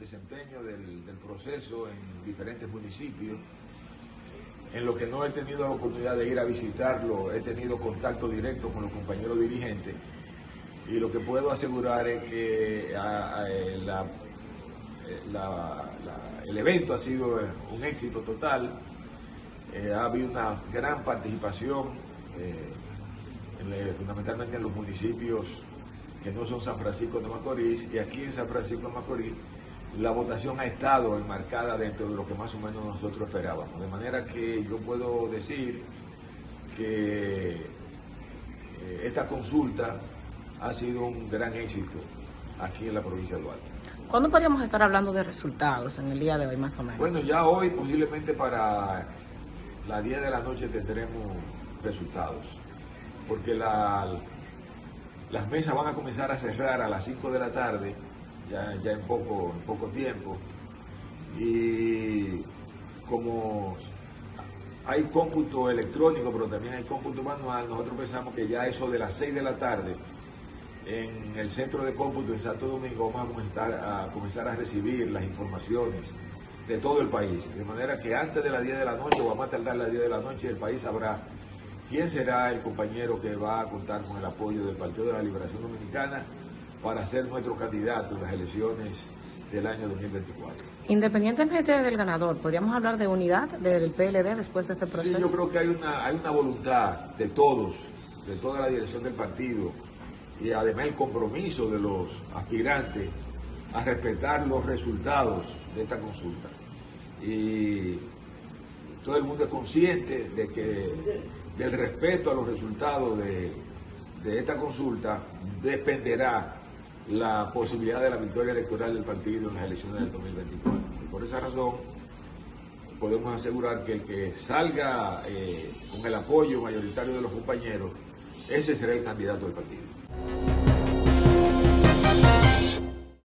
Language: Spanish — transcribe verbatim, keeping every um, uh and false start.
desempeño del, del proceso en diferentes municipios. En lo que no he tenido la oportunidad de ir a visitarlo, he tenido contacto directo con los compañeros dirigentes, y lo que puedo asegurar es que a, a, la, la, la, el evento ha sido un éxito total. Eh, ha habido una gran participación, eh, en, fundamentalmente en los municipios que no son San Francisco de Macorís, y aquí en San Francisco de Macorís la votación ha estado enmarcada dentro de lo que más o menos nosotros esperábamos, de manera que yo puedo decir que eh, esta consulta ha sido un gran éxito aquí en la provincia de Duarte. ¿Cuándo podríamos estar hablando de resultados en el día de hoy más o menos? Bueno, ya hoy posiblemente para las diez de la noche tendremos resultados, porque la, las mesas van a comenzar a cerrar a las cinco de la tarde, ya, ya en, poco, en poco tiempo, y como hay cómputo electrónico pero también hay cómputo manual, nosotros pensamos que ya eso de las seis de la tarde en el centro de cómputo en Santo Domingo vamos a comenzar a, comenzar a recibir las informaciones de todo el país, de manera que antes de las diez de la noche, o a más tardar las diez de la noche, el país sabrá quién será el compañero que va a contar con el apoyo del Partido de la Liberación Dominicana para ser nuestro candidato en las elecciones del año dos mil veinticuatro. Independientemente del ganador, ¿podríamos hablar de unidad del P L D después de este proceso? Sí, yo creo que hay una, hay una voluntad de todos, de toda la dirección del partido, y además el compromiso de los aspirantes a respetar los resultados de esta consulta. Y todo el mundo es consciente de que del respeto a los resultados de, de esta consulta dependerá la posibilidad de la victoria electoral del partido en las elecciones del dos mil veinticuatro. Y por esa razón podemos asegurar que el que salga eh, con el apoyo mayoritario de los compañeros, ese será el candidato del partido.